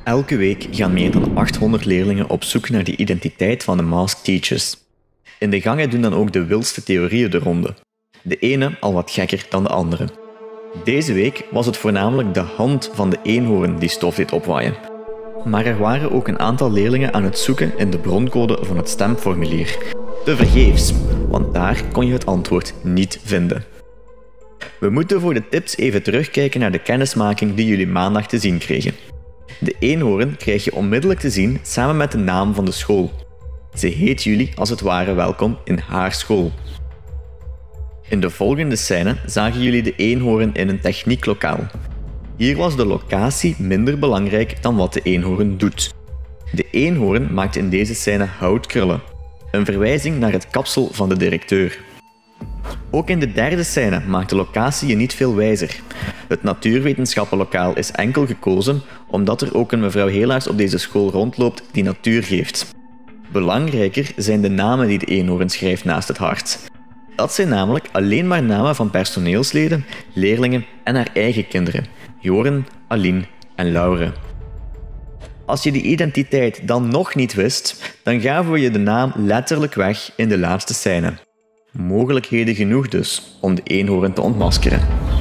Elke week gaan meer dan 800 leerlingen op zoek naar de identiteit van de Masked Teachers. In de gangen doen dan ook de wildste theorieën de ronde. De ene al wat gekker dan de andere. Deze week was het voornamelijk de hand van de eenhoorn die stof deed opwaaien. Maar er waren ook een aantal leerlingen aan het zoeken in de broncode van het stemformulier. Tevergeefs, want daar kon je het antwoord niet vinden. We moeten voor de tips even terugkijken naar de kennismaking die jullie maandag te zien kregen. De eenhoorn krijg je onmiddellijk te zien samen met de naam van de school. Ze heet jullie als het ware welkom in haar school. In de volgende scène zagen jullie de eenhoorn in een technieklokaal. Hier was de locatie minder belangrijk dan wat de eenhoorn doet. De eenhoorn maakt in deze scène houtkrullen, een verwijzing naar het kapsel van de directeur. Ook in de derde scène maakt de locatie je niet veel wijzer. Het natuurwetenschappenlokaal is enkel gekozen omdat er ook een mevrouw Helaars op deze school rondloopt die natuur geeft. Belangrijker zijn de namen die de eenhoorn schrijft naast het hart. Dat zijn namelijk alleen maar namen van personeelsleden, leerlingen en haar eigen kinderen. Joren, Aline en Laure. Als je die identiteit dan nog niet wist, dan gaven we je de naam letterlijk weg in de laatste scène. Mogelijkheden genoeg dus om de eenhoorn te ontmaskeren.